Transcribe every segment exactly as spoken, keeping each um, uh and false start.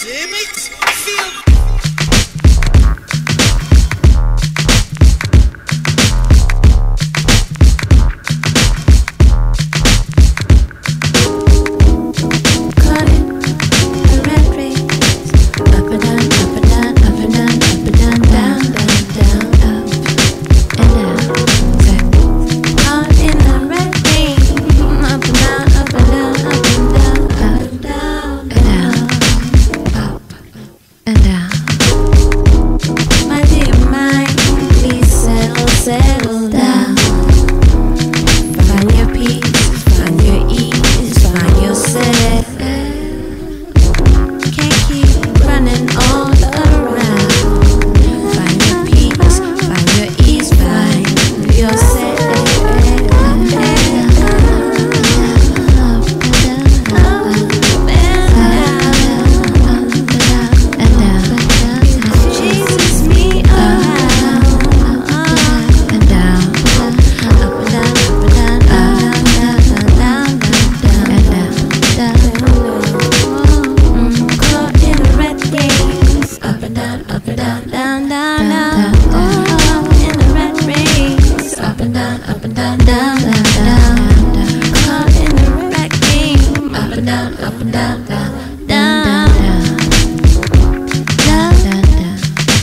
Damn it! Feel settle down. Find your peace, find your ease, find yourself. Can't keep running all around. Find your peace, find your ease, find yourself. Up and down, down, down, down, caught in the rat game. Up and down, up and down, down, down, down, down, down.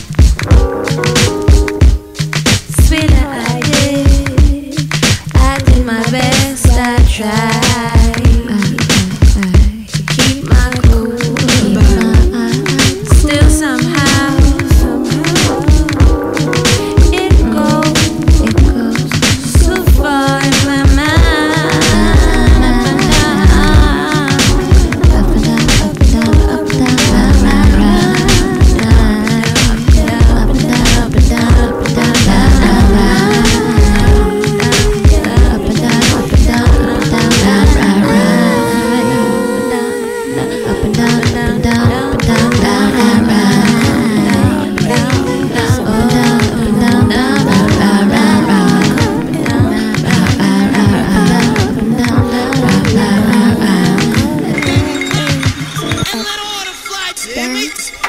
Sweeter, I did, I did my best. I tried to keep my cool, but still somehow it goes, it goes. Damn it!